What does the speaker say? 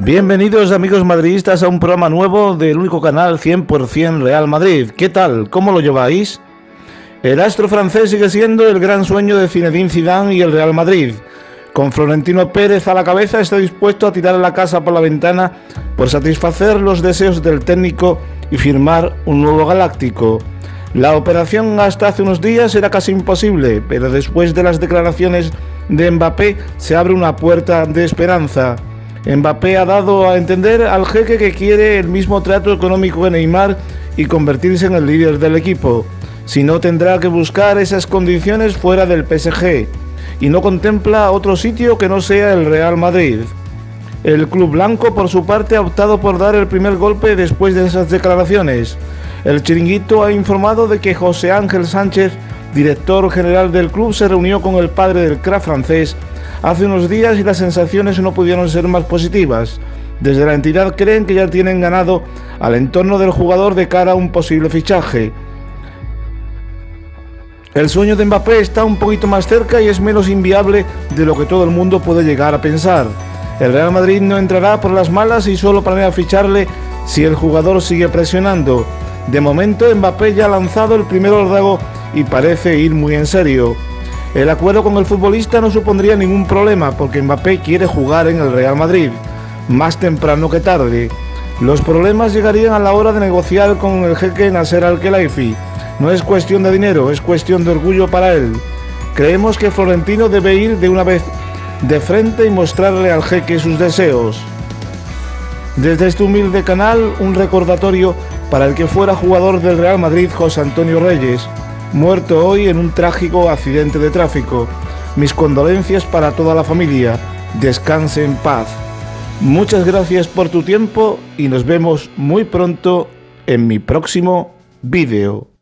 Bienvenidos amigos madridistas a un programa nuevo del único canal 100% Real Madrid. ¿Qué tal? ¿Cómo lo lleváis? El astro francés sigue siendo el gran sueño de Zinedine Zidane y el Real Madrid. Con Florentino Pérez a la cabeza está dispuesto a tirar la casa por la ventana por satisfacer los deseos del técnico y firmar un nuevo galáctico. La operación hasta hace unos días era casi imposible, pero después de las declaraciones de Mbappé se abre una puerta de esperanza. Mbappé ha dado a entender al jeque que quiere el mismo trato económico que Neymar y convertirse en el líder del equipo. Si no, tendrá que buscar esas condiciones fuera del PSG y no contempla otro sitio que no sea el Real Madrid. El club blanco, por su parte, ha optado por dar el primer golpe después de esas declaraciones. El Chiringuito ha informado de que José Ángel Sánchez, director general del club, se reunió con el padre del crack francés hace unos días y las sensaciones no pudieron ser más positivas. Desde la entidad creen que ya tienen ganado al entorno del jugador de cara a un posible fichaje. El sueño de Mbappé está un poquito más cerca y es menos inviable de lo que todo el mundo puede llegar a pensar. El Real Madrid no entrará por las malas y solo planea ficharle si el jugador sigue presionando. De momento Mbappé ya ha lanzado el primer órdago y parece ir muy en serio. El acuerdo con el futbolista no supondría ningún problema porque Mbappé quiere jugar en el Real Madrid, más temprano que tarde. Los problemas llegarían a la hora de negociar con el jeque Nasser Al-Khelaifi. No es cuestión de dinero, es cuestión de orgullo para él. Creemos que Florentino debe ir de una vez de frente y mostrarle al jeque sus deseos. Desde este humilde canal, un recordatorio para el que fuera jugador del Real Madrid, José Antonio Reyes, muerto hoy en un trágico accidente de tráfico. Mis condolencias para toda la familia. Descanse en paz. Muchas gracias por tu tiempo y nos vemos muy pronto en mi próximo vídeo.